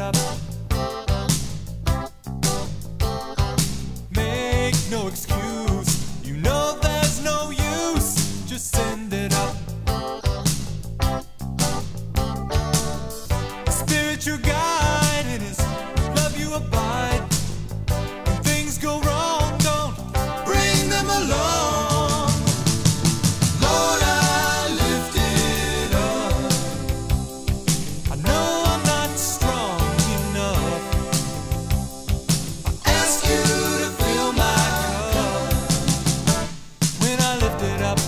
up. Make no excuse, you know there's no use, just send it up. The spiritual guide in His love you abide. When things go wrong, don't bring them along. Lord, I lift it up. I know I'm not strong enough. I ask you to fill my cup. When I lift it up,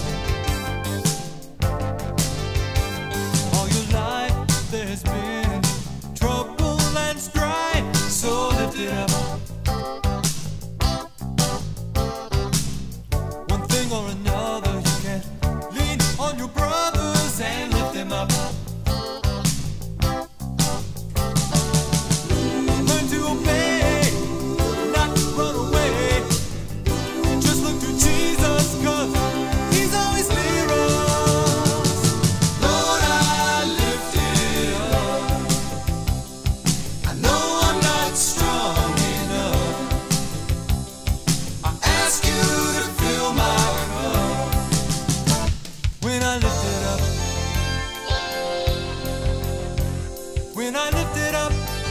all your life there's been trouble and strife, so lift it up. One thing or another, you can lean on your brothers and lift them up. Learn to obey, not run away. Just look to Jesus, 'cause He's always near us. Lord, I lift it up. I know I'm not strong enough. I ask you to fill my cup. When I lift it up, when I lift it up.